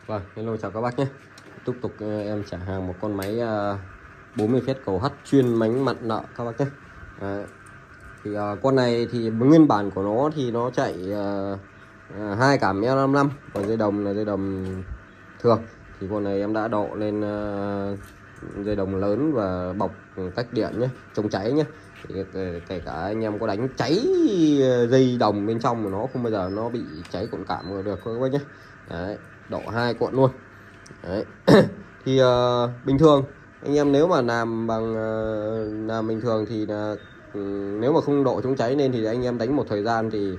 Vâng, hello chào các bác nhé. Tiếp tục em trả hàng một con máy 40 feet cầu H chuyên mánh mặn nợ các bác nhé. Thì con này thì nguyên bản của nó thì nó chạy 2 cảm E55, còn dây đồng là dây đồng thường. Thì con này em đã độ lên dây đồng lớn và bọc cách điện nhé, chống cháy nhé. Thì kể cả anh em có đánh cháy dây đồng bên trong của nó không bao giờ nó bị cháy cuộn cảm được các bác nhé. Đấy, độ 2 cuộn luôn. Đấy. Thì bình thường anh em nếu mà làm bằng làm bình thường thì là nếu mà không độ chống cháy nên thì anh em đánh một thời gian thì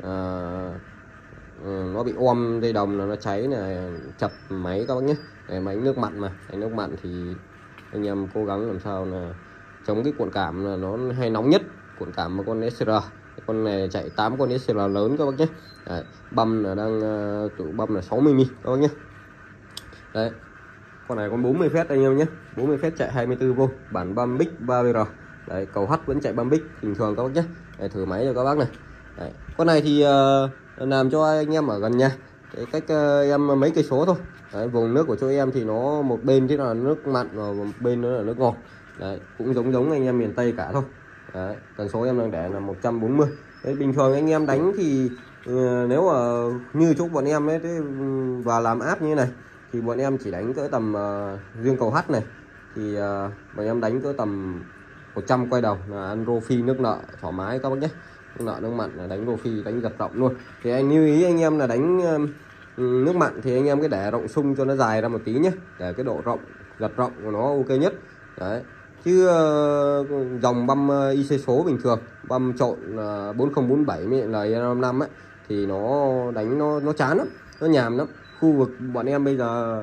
nó bị om dây đồng là nó cháy là chập máy các bác nhé. Đấy, máy nước mặn mà, máy nước mặn thì anh em cố gắng làm sao là chống cái cuộn cảm là nó hay nóng nhất, cuộn cảm mà con SR. Con này chạy 8 con SR lớn các bác nhé. Đấy, băm là đang tụ băm là 60mm các bác nhé. Đấy, con này con 40 feet anh em nhé, 40 feet chạy 24V, bản băm bích 3VR. Đấy, cầu H vẫn chạy băm bích bình thường các bác nhé. Đấy, thử máy cho các bác này. Đấy, con này thì làm cho anh em ở gần nhà, cái cách em mấy cây số thôi. Đấy, vùng nước của chỗ em thì nó một bên thế là nước mặn và một bên nữa là nước ngọt. Đấy, cũng giống anh em miền Tây cả thôi. Đấy, tần số em đang để là 140. Đấy, bình thường anh em đánh thì nếu mà như chỗ bọn em ấy và làm áp như thế này thì bọn em chỉ đánh cỡ tầm riêng cầu H này thì bọn em đánh cỡ tầm 100 quay đầu là ăn rô phi nước nợ thoải mái các bác nhé. Nước nợ nước mặn là đánh rô phi, đánh giật rộng luôn. Thì anh lưu ý anh em là đánh nước mặn thì anh em cứ để rộng sung cho nó dài ra một tí nhé, để cái độ rộng giật rộng của nó ok nhất. Đấy, chứ dòng băm IC số bình thường băm trộn 4047 với là E55 ấy thì nó đánh nó chán lắm, nó nhàm lắm. Khu vực bọn em bây giờ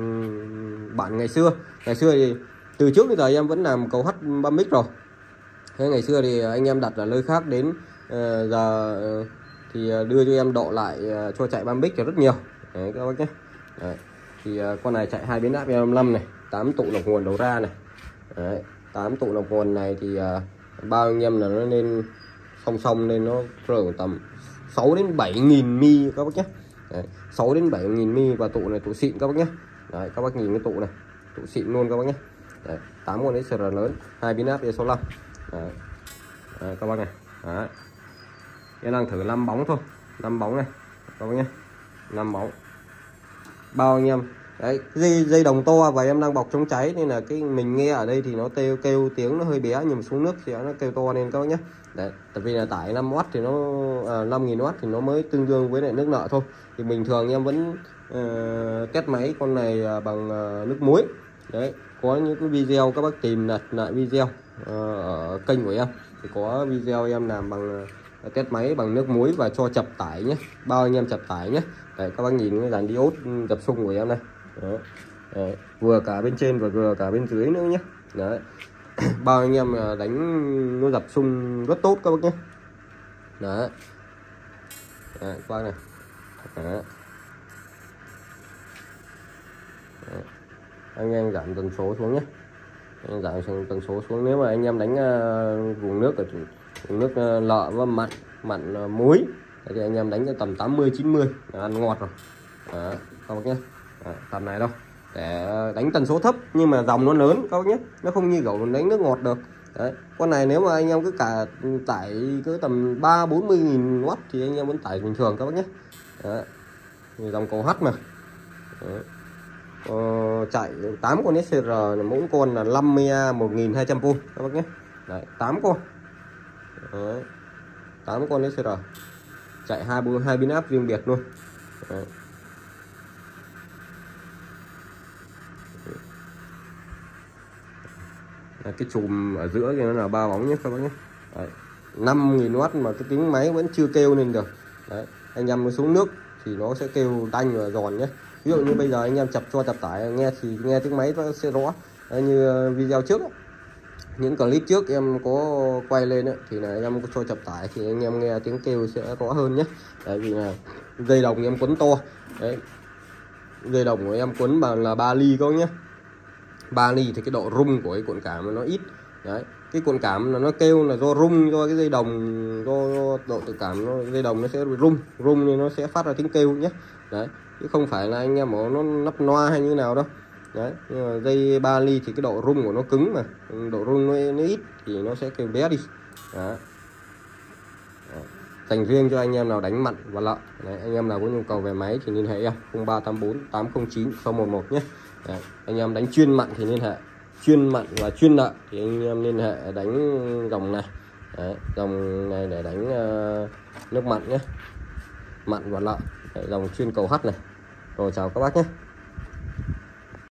bản ngày xưa thì từ trước đến giờ em vẫn làm cầu H băm mic rồi. Thế ngày xưa thì anh em đặt ở nơi khác đến giờ thì đưa cho em độ lại cho chạy băm mic rất nhiều. Đấy các bác nhé. Đấy, thì con này chạy 2 biến áp E55 này, 8 tụ lọc nguồn đầu ra này. Đấy, 8 tụ lọc nguồn này thì bao anh em là nó lên song nên nó rơi tầm 6 đến 7.000 mi các bác nhé. Đấy, 6 đến 7.000 mi và tụ này tụ xịn các bác nhé. Đấy, các bác nhìn cái tụ này, tụ xịn luôn các bác nhé. Đấy, 8 con SR lớn, 2 biến áp E65. Đấy. Đấy, các bác này. Đấy. Em đang thử 5 bóng thôi, 5 bóng này các bác nhé, 5 bóng bao anh em. Đấy, dây đồng to và em đang bọc chống cháy nên là cái mình nghe ở đây thì nó kêu tiếng nó hơi bé, nhưng mà xuống nước thì nó kêu to lên các bác nhé. Đấy, tại vì là tải 5W thì nó 5.000W thì nó mới tương đương với lại nước nợ thôi. Thì bình thường em vẫn test máy con này bằng nước muối. Đấy, có những cái video các bác tìm lại video ở kênh của em thì có video em làm bằng test máy bằng nước muối và cho chập tải nhé, bao anh em chập tải nhé. Đấy, các bác nhìn cái dàn diode dập xung của em này. Đấy, vừa cả bên trên và vừa cả bên dưới nữa nhé. Đấy. Bao anh em đánh nó dập xung rất tốt các bác nhé. Đấy. Đấy, các bác này. Đấy. Đấy. Anh em giảm tần số xuống nhé, anh giảm tần số xuống. Nếu mà anh em đánh vùng nước ở vùng nước lợ và mặn muối thì anh em đánh tầm 80-90 là ăn ngọt rồi. Đấy, các bác nhé. Tầm này đâu để đánh tần số thấp nhưng mà dòng nó lớn các bác nhé, nó không như kiểu đánh nước ngọt được. Đấy, con này nếu mà anh em cứ cả tải cứ tầm 30-40.000W thì anh em vẫn tải bình thường các bác nhé. Đấy, dòng cầu H mà. Đấy. Chạy 8 con SR là mỗi con là 50A 1200V các bác nhé. Đấy, 8 con. Đấy, 8 con SR chạy 2 biến áp riêng biệt luôn. Đấy. Cái chùm ở giữa thì nó là 3 bóng nhé các bác nhé. 5.000W mà cái tiếng máy vẫn chưa kêu lên được. Đấy, anh em xuống nước thì nó sẽ kêu tanh và giòn nhé. Ví dụ như bây giờ anh em chập tải nghe thì nghe tiếng máy nó sẽ rõ. Đấy, như video trước ấy, những clip trước em có quay lên ấy, thì là em có cho chập tải thì anh em nghe tiếng kêu sẽ rõ hơn nhé. Tại vì là dây đồng em quấn to. Đấy, dây đồng của em quấn bằng là 3 ly các nhé. 3 ly thì cái độ rung của cái cuộn cảm nó ít. Đấy, cái cuộn cảm là nó kêu là do rung, do cái dây đồng, do độ tự cảm dây đồng nó sẽ rung nên nó sẽ phát ra tiếng kêu nhé. đấy, chứ không phải là anh em bảo nó nắp noa hay như nào đâu. Đấy, nhưng mà dây 3 ly thì cái độ rung của nó cứng mà, độ rung nó ít thì nó sẽ kêu bé đi. Đấy. Dành riêng cho anh em nào đánh mặn và lợ. Đấy, anh em nào có nhu cầu về máy thì liên hệ em 0384 809 611 nhé. Đấy, anh em đánh chuyên mặn thì liên hệ chuyên mặn và chuyên nợ thì anh em liên hệ đánh dòng này. Đấy, dòng này để đánh nước mặn nhé, mặn và lợ. Đấy, dòng chuyên cầu H này. Rồi chào các bác nhé.